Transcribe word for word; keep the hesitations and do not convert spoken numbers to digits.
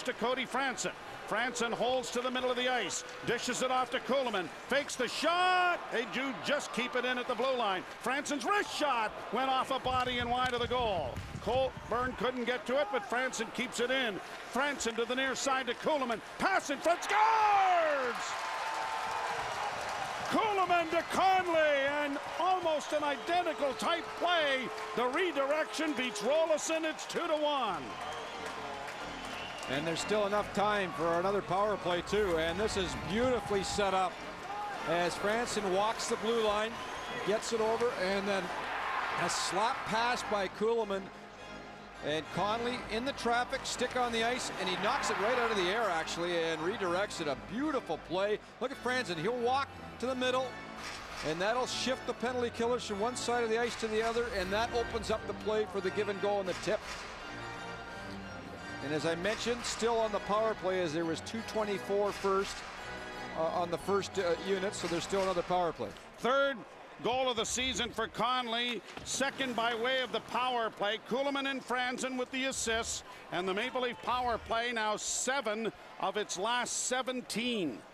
to Cody Franson. Franson holds to the middle of the ice, dishes it off to Kulemin, fakes the shot. They do just keep it in at the blue line. Franson's wrist shot went off a body and wide of the goal. Colburn couldn't get to it, but Franson keeps it in. Franson to the near side to Kulemin. Pass in front, scores! Kulemin to Conley, and almost an identical type play. The redirection beats Roloson. It's two to one. And there's still enough time for another power play too, and this is beautifully set up as Franson walks the blue line, gets it over, and then a slap pass by Kulemin, and Conley in the traffic, stick on the ice, and he knocks it right out of the air actually and redirects it. A beautiful play. Look at Franson, he'll walk to the middle, and that'll shift the penalty killers from one side of the ice to the other, and that opens up the play for the give and go and the tip. And as I mentioned, still on the power play, as there was two twenty-four first uh, on the first uh, unit, so there's still another power play. Third goal of the season for Conley, second by way of the power play. Kulemin and Franson with the assists, and the Maple Leaf power play now seven of its last seventeen.